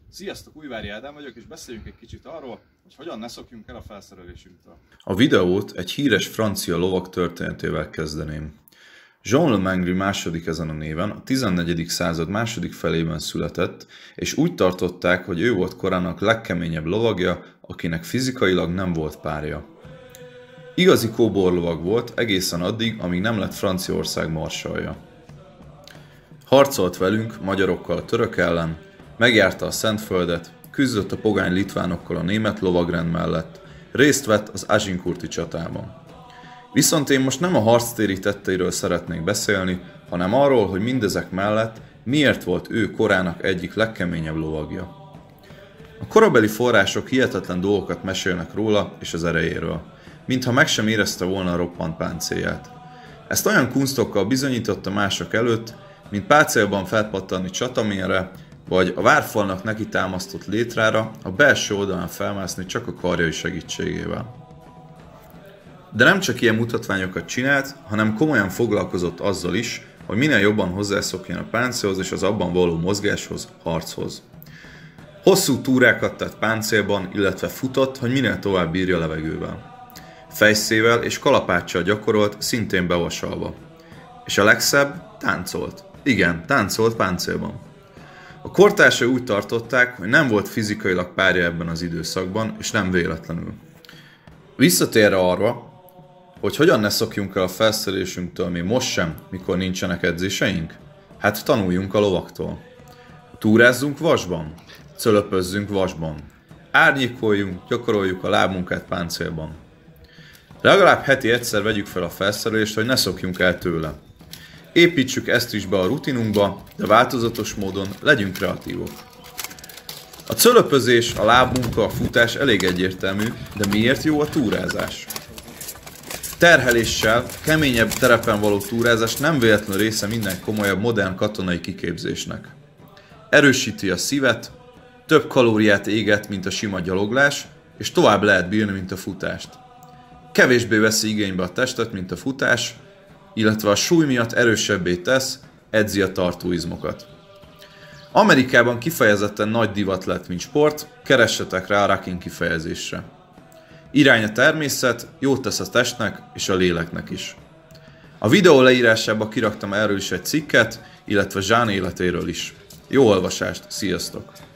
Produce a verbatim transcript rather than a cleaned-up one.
Sziasztok, Újvári Ádám vagyok, és beszéljünk egy kicsit arról, hogy hogyan ne szokjunk el a felszerelésünktől. A videót egy híres francia lovag történetével kezdeném. Jean Le Mangry második ezen a néven a tizennegyedik század második felében született, és úgy tartották, hogy ő volt korának legkeményebb lovagja, akinek fizikailag nem volt párja. Igazi kóborlovag volt egészen addig, amíg nem lett Franciaország marsalja. Harcolt velünk, magyarokkal a török ellen, megjárta a Szentföldet, küzdött a pogány litvánokkal a német lovagrend mellett, részt vett az Agincourti csatában. Viszont én most nem a harctéri tetteiről szeretnék beszélni, hanem arról, hogy mindezek mellett miért volt ő korának egyik legkeményebb lovagja. A korabeli források hihetetlen dolgokat mesélnek róla és az erejéről, mintha meg sem érezte volna a roppant páncélját. Ezt olyan kunsztokkal bizonyította mások előtt, mint páncélban felpattanni csatamérre, vagy a várfalnak neki támasztott létrára a belső oldalán felmászni csak a karjai segítségével. De nem csak ilyen mutatványokat csinált, hanem komolyan foglalkozott azzal is, hogy minél jobban hozzászokjon a páncélhoz és az abban való mozgáshoz, harchoz. Hosszú túrákat tett páncélban, illetve futott, hogy minél tovább bírja levegővel. Fejszével és kalapáccsal gyakorolt, szintén bevasalva. És a legszebb, táncolt. Igen, táncolt páncélban. A kortársai úgy tartották, hogy nem volt fizikailag párja ebben az időszakban, és nem véletlenül. Visszatérve arra, hogy hogyan ne szokjunk el a felszerelésünktől még most sem, mikor nincsenek edzéseink? Hát tanuljunk a lovaktól. Túrázzunk vasban, cölöpözzünk vasban, árnyékoljunk, gyakoroljuk a lábmunkát páncélban. Legalább heti egyszer vegyük fel a felszerelést, hogy ne szokjunk el tőle. Építsük ezt is be a rutinunkba, de változatos módon legyünk kreatívok. A cölöpözés, a lábmunka, a futás elég egyértelmű, de miért jó a túrázás? Terheléssel, keményebb terepen való túrázás nem véletlenül része minden komolyabb modern katonai kiképzésnek. Erősíti a szívet, több kalóriát éget, mint a sima gyaloglás, és tovább lehet bírni, mint a futást. Kevésbé veszi igénybe a testet, mint a futás, illetve a súly miatt erősebbé tesz, edzi a tartóizmokat. Amerikában kifejezetten nagy divat lett, mint sport, keressetek rá a Rakin kifejezésre. Irány a természet, jót tesz a testnek és a léleknek is. A videó leírásába kiraktam erről is egy cikket, illetve Jean életéről is. Jó olvasást, sziasztok!